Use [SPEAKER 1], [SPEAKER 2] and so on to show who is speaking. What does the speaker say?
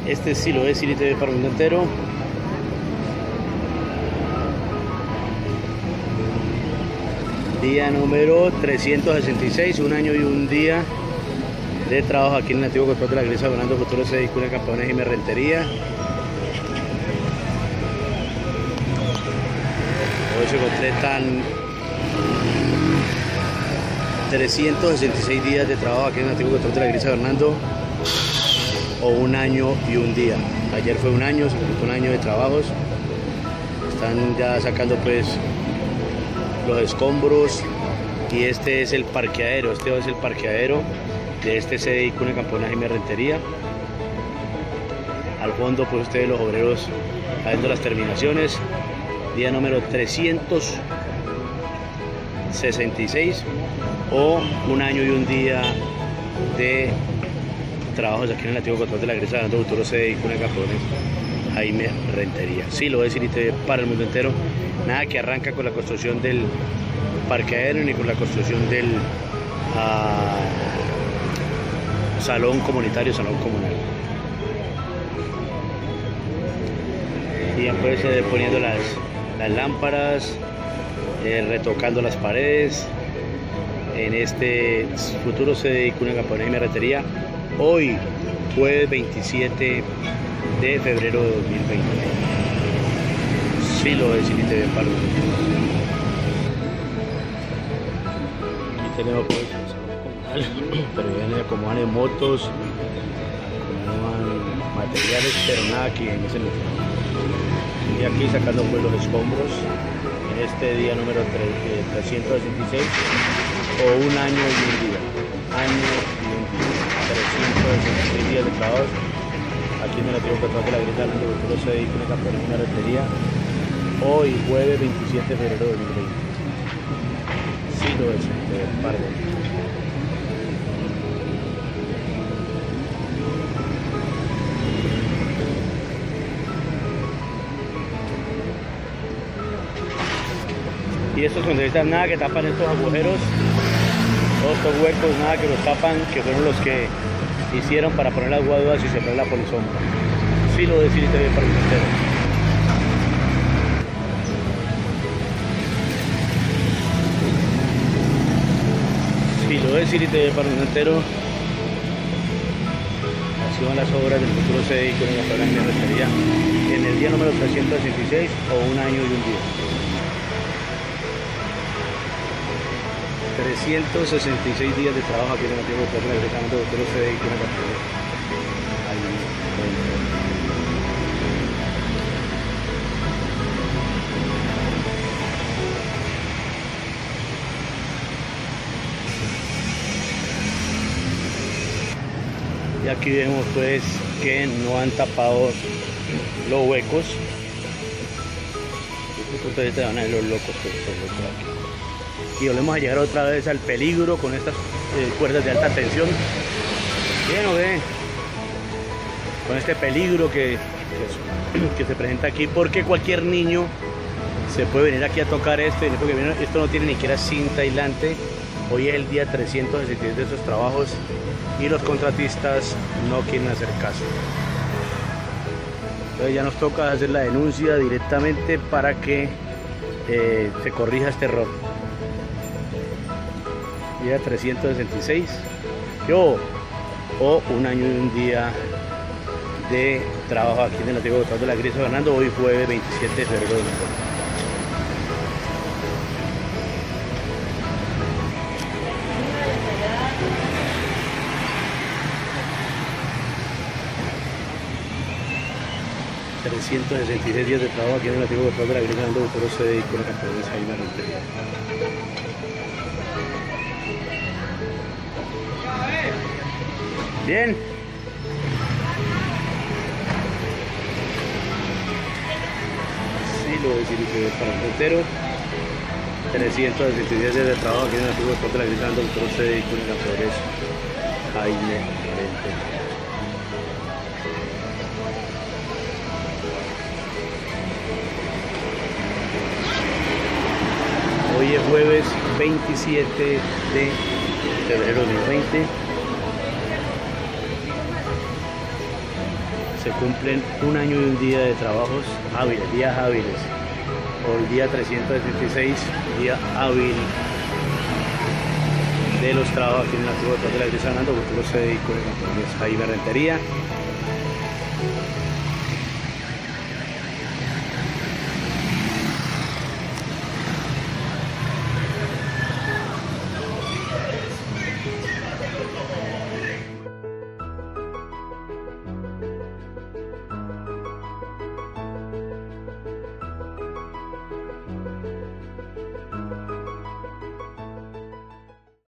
[SPEAKER 1] Este sí lo es City TV para el mundo entero. Día número 366, un año y un día de trabajo aquí en el antiguo control de la iglesia Fernando Futuro C. Cuna Campones y Rentería. Hoy se completan 366 días de trabajo aquí en el antiguo control de la iglesia Fernando, o un año y un día. Ayer fue un año, se completó un año de trabajos. Están ya sacando pues los escombros, y este es el parqueadero. Este es el parqueadero de este CDI Cuna Campones y Rentería. Al fondo pues ustedes los obreros haciendo las terminaciones. Día número 366, o un año y un día de trabajos aquí en el antiguo control de la iglesia Fernando Futuro CDI Cuna Campones Jaime Rentería. Sí, lo voy a decir para el mundo entero. Nada que arranca con la construcción del parqueadero ni con la construcción del salón comunitario, salón comunal. Y pues poniendo las lámparas, retocando las paredes en este futuro CDI Cuna Campones y Rentería. Hoy, jueves 27 de febrero de 2020. Sí, lo es City TV para el mundo entero. Aquí tenemos pues pero vienen acomodan motos, acomodan materiales, pero nada aquí en ese lugar. Y aquí sacando pues los escombros en este día número 366, o un año y un día. Año y un día. 366 días de trabajo aquí en el antiguo control de la iglesia Fernando Futuro CDI Cuna Campones y Rentería. Hoy, jueves 27 de febrero de 2020. Sí, lo es, para el mundo. Y estos contratistas nada que tapan estos agujeros, todos estos huecos, nada que los tapan, que fueron los que hicieron para poner las guaduas y cerrar la polisombra. Sí, lo decís TV para el mundo entero. Sí, lo decís TV para el mundo entero. Así van las obras del futuro CDI Cuna Campones y Rentería en el día número 366, o un año y un día. 366 días de trabajo aquí en el antiguo control de la iglesia Fernando Futuro CDI Cuna Campones. Y aquí vemos pues que no han tapado los huecos. Ustedes te van a ver los locos pues, por aquí. Y volvemos a llegar otra vez al peligro con estas cuerdas de alta tensión. Bien, ¿o qué? Con este peligro que se presenta aquí, porque cualquier niño se puede venir aquí a tocar esto, porque esto no tiene ni siquiera cinta aislante. Hoy es el día 366 de estos trabajos y los contratistas no quieren hacer caso. Entonces ya nos toca hacer la denuncia directamente para que se corrija este error. Día 366, o un año y un día de trabajo aquí en el antiguo control de la iglesia Fernando. Hoy jueves 27 de febrero de 2020. ...366 días de trabajo aquí en el antiguo control de la iglesia Fernando Futuro CDI Cuna Campones y Rentería. Bien. Sí, lo voy a decir para el entero. 366 días de trabajo aquí en el antiguo control de la iglesia Fernando Futuro CDI Cuna Campones Jaime Rentería. Hoy es jueves 27 de febrero de 2020. se cumplen 1 año y 1 día de trabajos hábiles, días hábiles. Hoy día 376, día hábil de los trabajos aquí en la Cuba de la Iglesia Sanando, Futuro Cédico, Jaime Rentería.